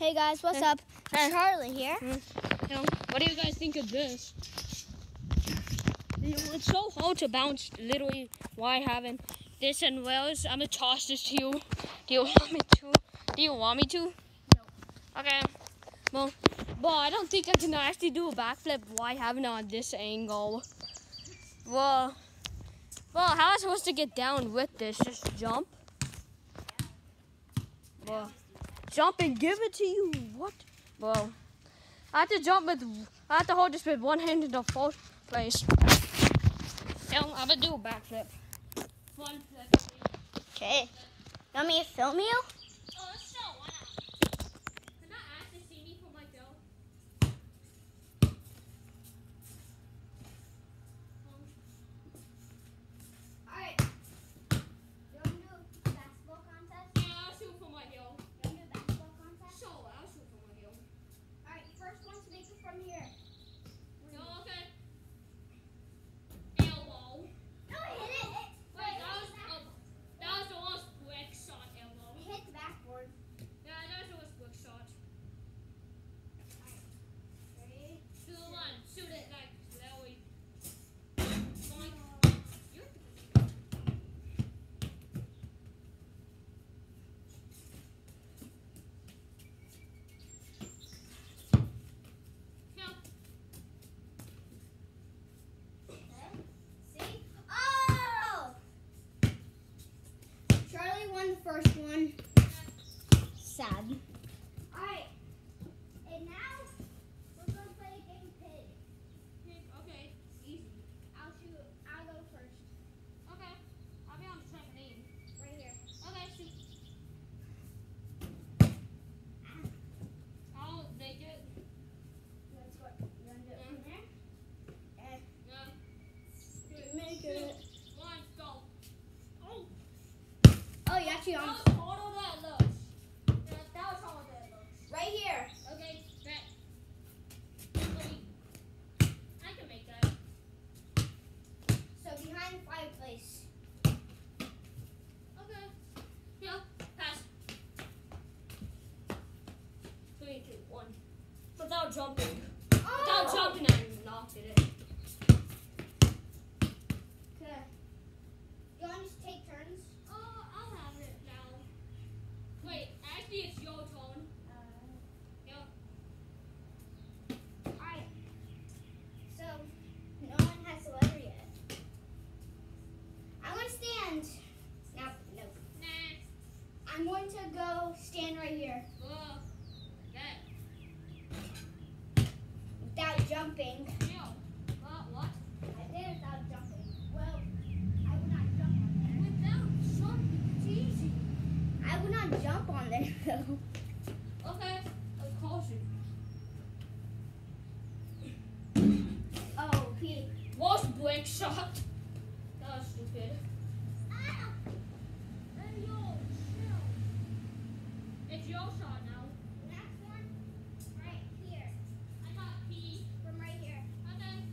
Hey guys, what's up? Charlie here. What do you guys think of this? It's so hard to bounce, literally, why having this and Wells. I'm gonna toss this to you. Do you want me to? No. Okay. Well, I don't think I can actually do a backflip while having it on this angle. Well, how am I supposed to get down with this? Just jump? Well, jump and give it to you. What? Well, I have to hold this with one hand in the first place. I'm gonna do a backflip. One flip. Okay. You want me to film you? Oh, so why not? Can I actually see me from my go? Alright. You want to do a basketball contest? Yeah, I'll shoot from my hill. You want to do a basketball contest? So I'll shoot from my hill. Alright, first one to make it from here. No, okay. Elbow. No, hit it. Wait, that was the most quick shot elbow. Hit the backboard. Yeah, that was the most quick shot. Ready? Do the one. Shoot it like slowly. Boink. You. Yeah. See? Oh! Charlie won the first one. Sad. Alright. And now we're going to play a game pig. Okay. Easy. I'll go first. Okay. I'll be on the trampoline. Right here. Okay, shoot. I'll make it. That's what you're going to do from there. And Yeah. make it. One, go. Oh. Oh, you actually on. That was harder than it looks. That was harder than it looks. Right here. Okay, bet. I can make that. So behind the fireplace. Okay. Yeah, pass. 3, 2, 1. Without jumping. Without Oh! jumping, I knocked it in. Okay. You want to just take turns? Oh, I'll have it now. Wait, actually, it's your turn. Yeah. Alright. So, no one has the letter yet. I'm going to stand. No. Nah. I'm going to go stand right here Bet. without jumping. Yeah. What? I did it without jumping. Well, I would not jump on there. Without jumping, it's easy. I would not jump on there though. Okay, of course you. Oh, Pete. Was break shot. That was stupid. Ah! Hey, yo, chill. It's your shot now. Next one, right here. I got P. From right here. Okay.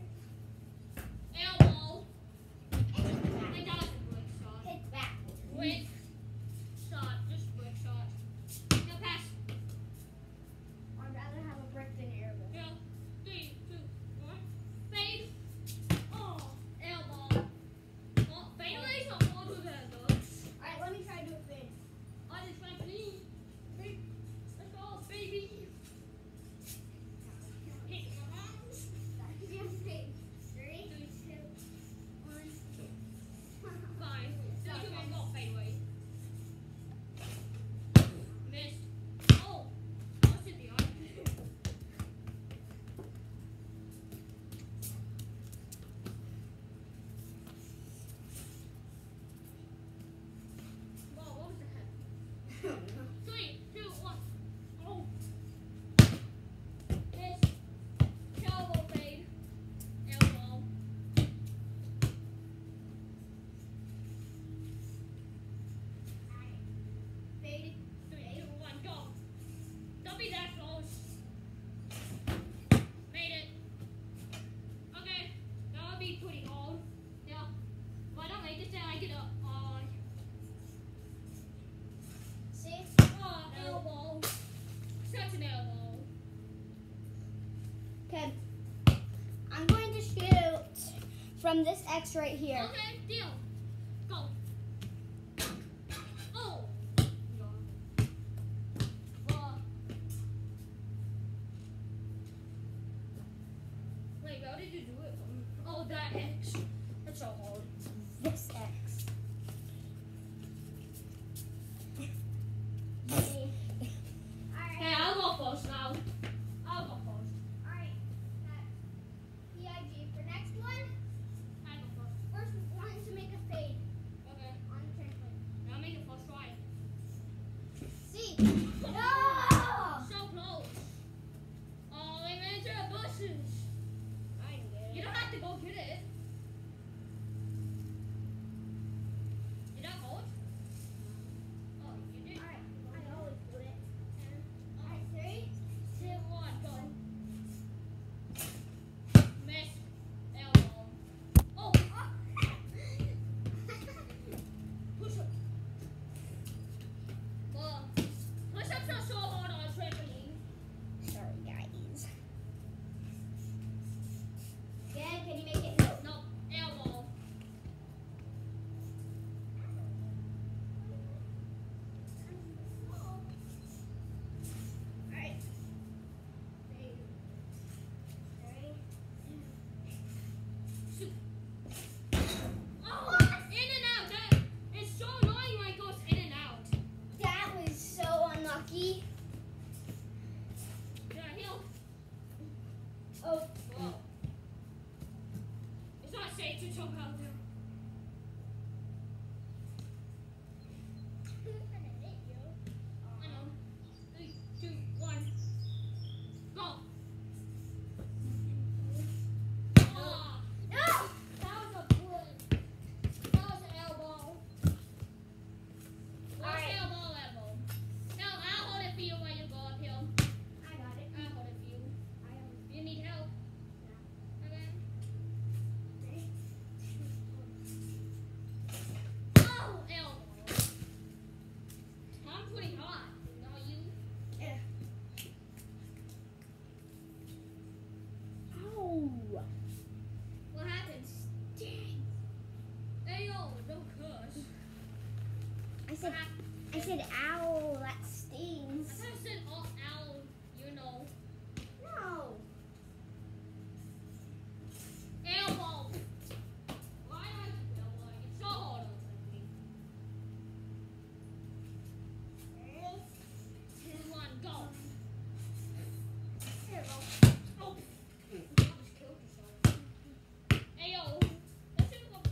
Elbow. And I back. got a break shot. Hit back. Break shot. Just break shot. Now pass. I'd rather have a brick than an airball. Yeah. 3, 2, 1. Fade. Oh, elbow. Oh, fade away so harder than it looks. Alright, let me try to do a fade. On the trampoline. Let's go, baby. Hit the mouse. Do a fade. 3, 2, 1. Fine. 3, 2, 1, go. Fade away. Missed. Oh. What's in the eye? Whoa, what was that? 3, 2, 1. Oh. Miss. Elbow fade. Elbow. Fade. 3, 2, 1, go. Don't be that close. Made it. Okay. That would be pretty hard. Yeah. If I don't make it, then I get a See? elbow. What's an elbow? Okay. I'm going to shoot from this X right here. Okay, deal. Go. Oh. Wait, how did you do it? Oh, that X. That's so hard. This X. Hey, I'll go first now. I'll go first. Alright. PIG. For next one, I go first. first one to make a fade Okay. on the trampoline. I'll make it first try. See? No! So close. Oh, they ran into the bushes. I get it. You don't have to go get it. Did that hold? Oh, you did. Alright. I always do it. Oh, Alright, 3, 2, 1, go. Miss. Elbow. Oh, push up. Well, push ups are so hard on a trampoline. Sorry, guys. Again, can you make it? No, elbow. Alright. 3, 3. Shoot. Oh, in and out. That is so annoying when it goes in and out. That was so unlucky. Did I heal? Oh, Whoa. It's not safe to jump out there. I know. 3, 2, 1. Go. Ah, no! that was a good. That was an elbow. What's Alright. elbow? No, I'll hold it for you while you go uphill. I got it. I'll hold it for you. You need help? Okay. Oh, elbow. I'm pretty hot. Not you. Yeah. Ow! What happens? Dang. Hey, yo, don't cuss. I said, ow, that I stings. thought I said, oh, ow, you know. No. Elbow. Why do I feel like it's so hard on me? 2, 1, go. Oh. You just killed yourself. Hey, yo. Let's do one.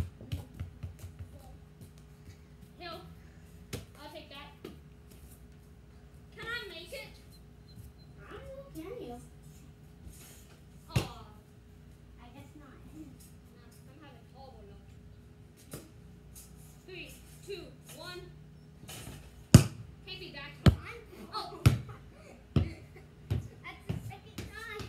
Hill. I'll take that. Can I make it? I don't know, can you? Aw. I guess not. I'm having horrible luck. 3, 2, 1. Take me back. Oh. That's the second time.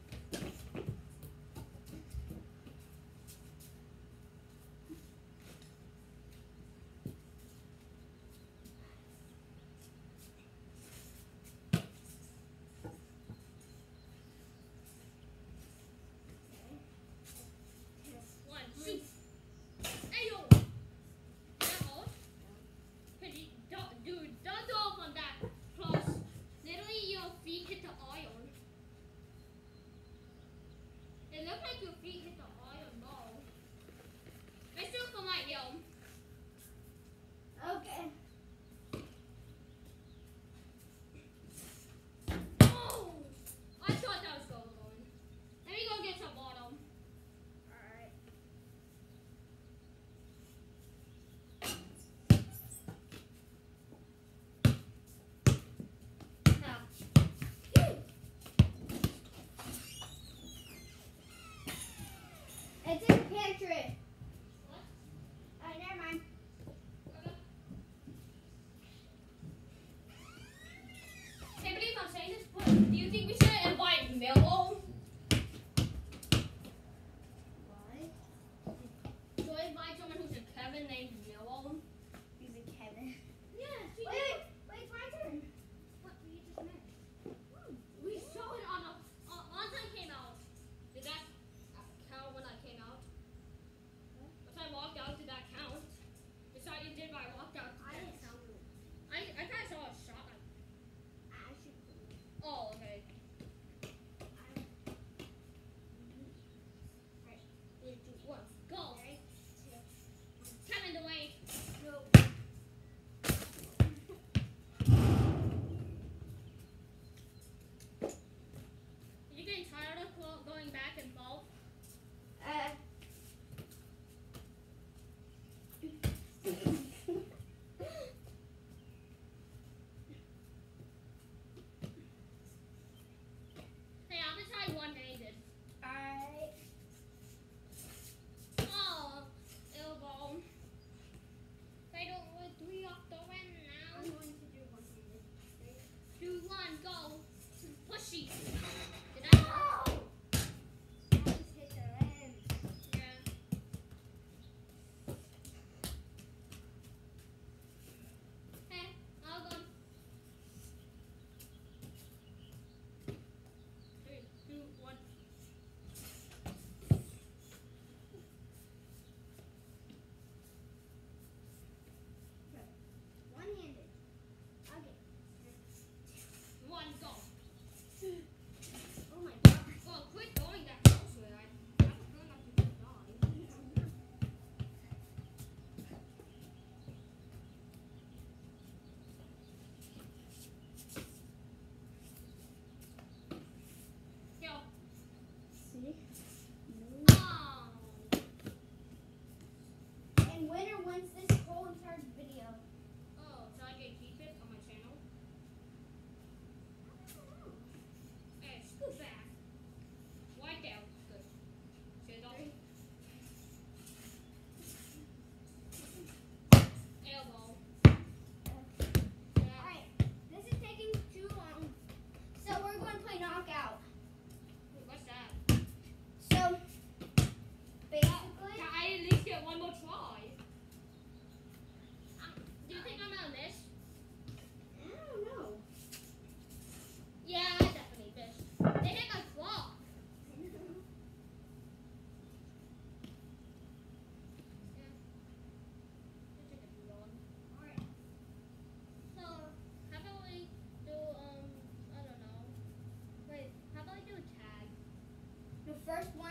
One, shoot. Hey, yo. That hold? Don't go up on that. Plus, literally your feet hit the iron. It looked like your feet hit the iron ball. Let's do it for my hill. Okay. Oh! I thought that was going. Let me go get some bottom. Alright. Now. It's in the pantry. What? Never mind. Okay. Can't believe I'm saying this, but do you think we should invite Mello? What? Should I invite someone who's a Kevin named Mello? He's a Kevin. Yeah, Wait, it's my turn. What? You just met.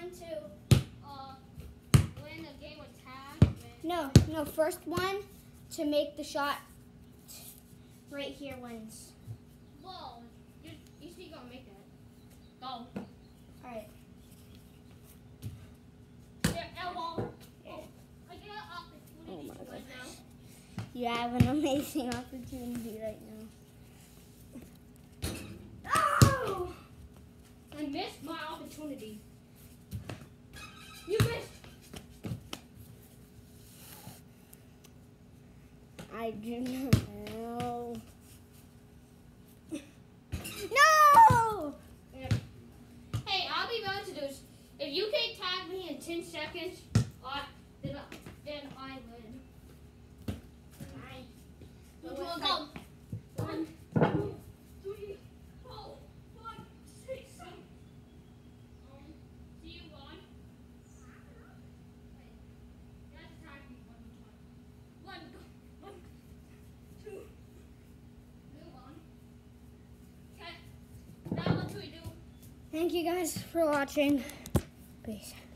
one to win a game with tag. no, first one to make the shot right here wins. Whoa, you still gonna make that. Go. Alright. Yeah, elbow. Oh, I get an opportunity my right now. You have an amazing opportunity right now. Oh! I missed my opportunity. You missed. I do not know. No! Yeah. Hey, I'll be going to do this. If you can tag me in 10 seconds, then I win. So Go. what's 1, 2, 3, 4, 5, 6, 7. See you on. You have to tag me one more time. 1, 2. Move on. Okay. Now what do we do? Thank you guys for watching. Peace.